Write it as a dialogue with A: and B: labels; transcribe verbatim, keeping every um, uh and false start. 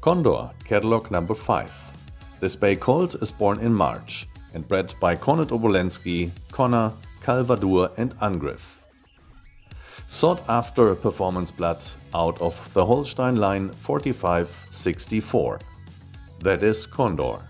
A: Condor, catalog number five. This bay colt is born in March and bred by Cornet, Obolensky, Connor, Calvadur and Angriff. Sought after performance blood out of the Holstein line forty-five sixty-four. That is Condor.